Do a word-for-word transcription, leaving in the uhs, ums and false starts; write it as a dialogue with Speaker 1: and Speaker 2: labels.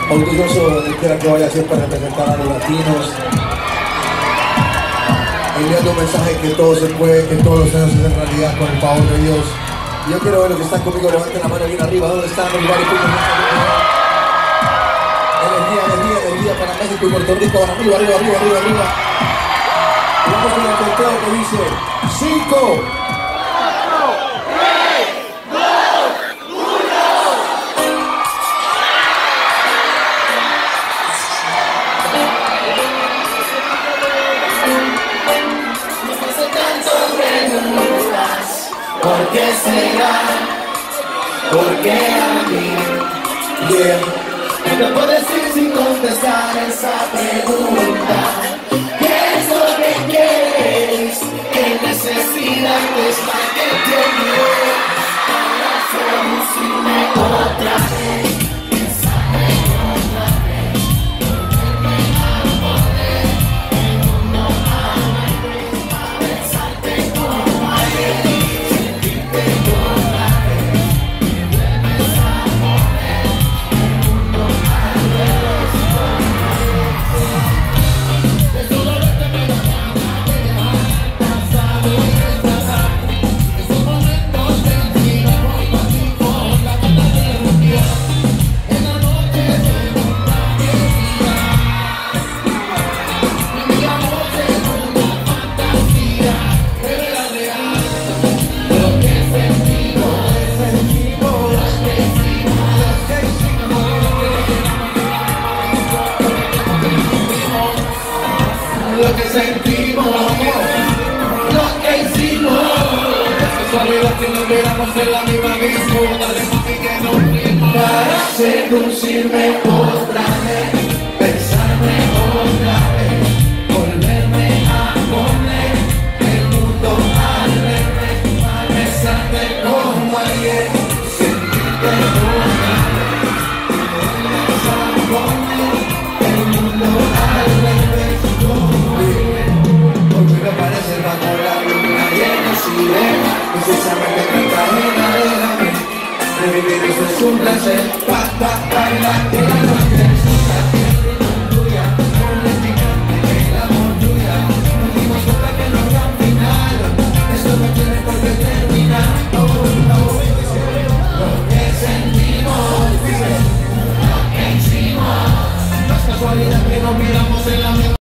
Speaker 1: orgulloso de quiera que vaya siempre a representar a los latinos, enviando un mensaje que todo se puede, que todos los sueños se hacen realidad con el favor de Dios. Y yo quiero ver los que están conmigo, levanten la mano bien arriba. ¿Dónde están? Energía, energía, energía para México y Puerto Rico. Arriba, arriba, arriba, arriba, arriba. Y vamos con el conteo que dice cinco.
Speaker 2: ¿Por qué será? ¿Por qué a mí?
Speaker 1: Yeah.
Speaker 2: No puedo decir sin contestar esa pregunta. ¿Qué es lo que quieres? ¿Qué necesidad es la que tienes para seducirme otra vez? Pensarme otra vez, volverme a poner en un no a pensarte como ayer. Lo que sentimos, lo que hicimos, es casualidad que nos viéramos en la misma mismo. Dale mami que nos rimos para seducirme otra vez, pensarme otra vez, volverme a poner el mundo al revés, a besarte como ayer, sentirte otra vez, volverme a poner el mundo al revés. Porque parece bajo la luna llena sirena, precisamente canta una de la mente. Revivir eso es un placer.